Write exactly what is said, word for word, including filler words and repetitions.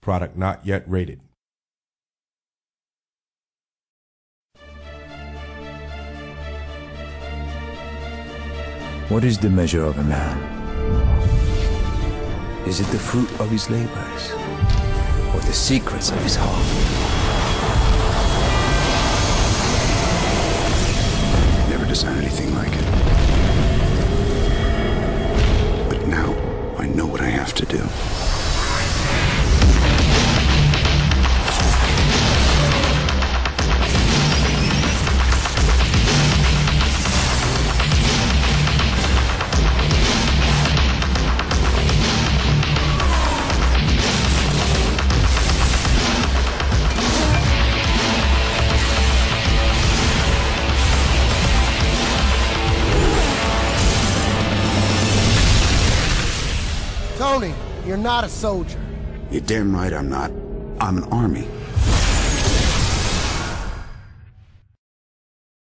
Product not yet rated. What is the measure of a man? Is it the fruit of his labors, or the secrets of his heart? Never designed anything like it. But now, I know what I have to do. Tony, you're not a soldier. You're damn right I'm not. I'm an army.